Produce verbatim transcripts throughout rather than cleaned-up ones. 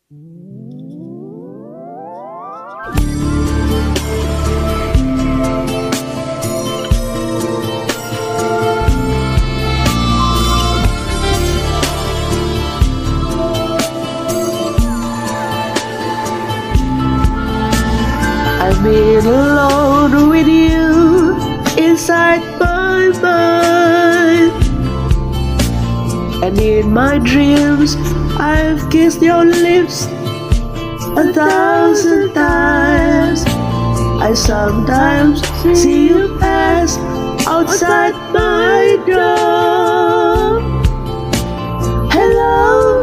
I've been alone with you inside my mind, and in my dreams I've kissed your lips a thousand times. I sometimes see you pass outside my door. Hello,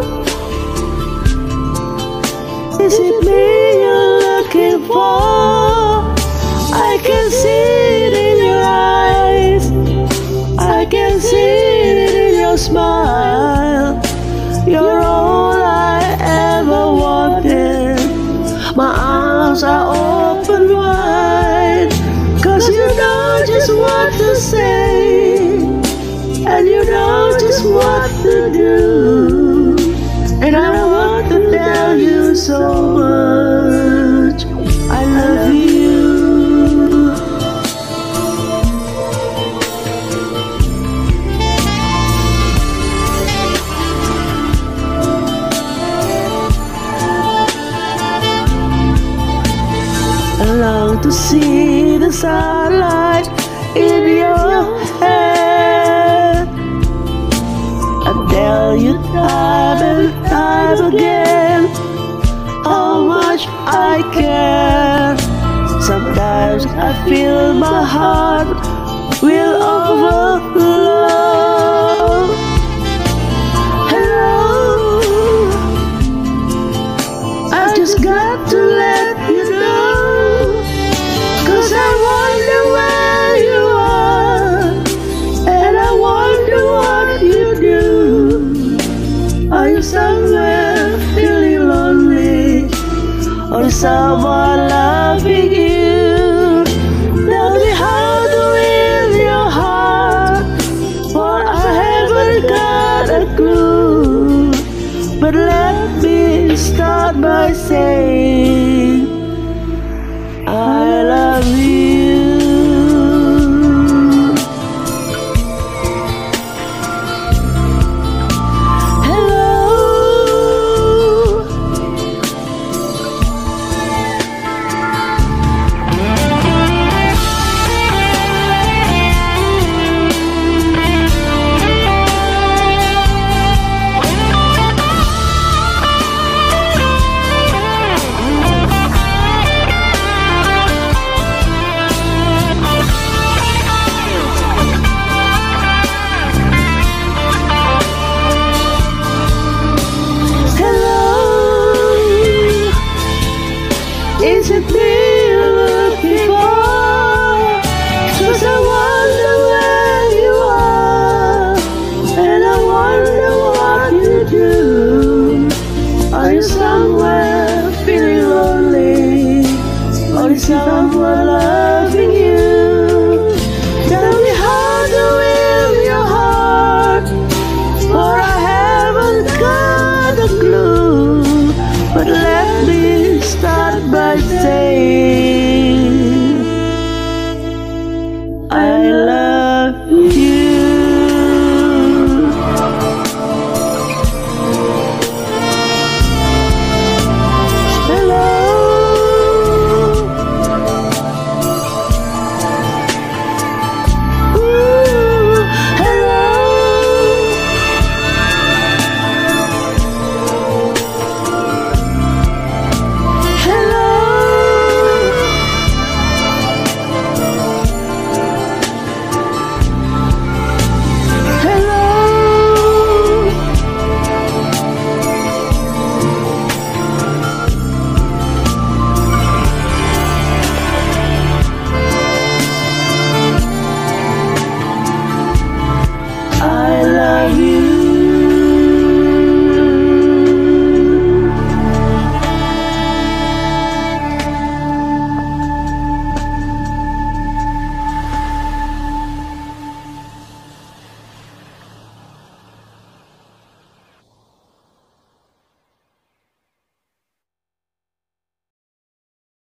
is it me you're looking for? I can see it in your eyes, I can see it in your smile. You're all I ever wanted. My arms are open wide, 'cause you know just what to say, and you know just what to do. And I want to tell you so much I love you. I long to see the sunlight in your hair, and tell you time and time again how much I care. Sometimes I feel my heart will overflow. Hello, I just got to let you know, 'cause I wonder where you are, and I wonder what you do. Are you somewhere feeling lonely, or is someone loving you? Tell me how to win your heart, for I haven't got a clue. But let me start by saying I love you.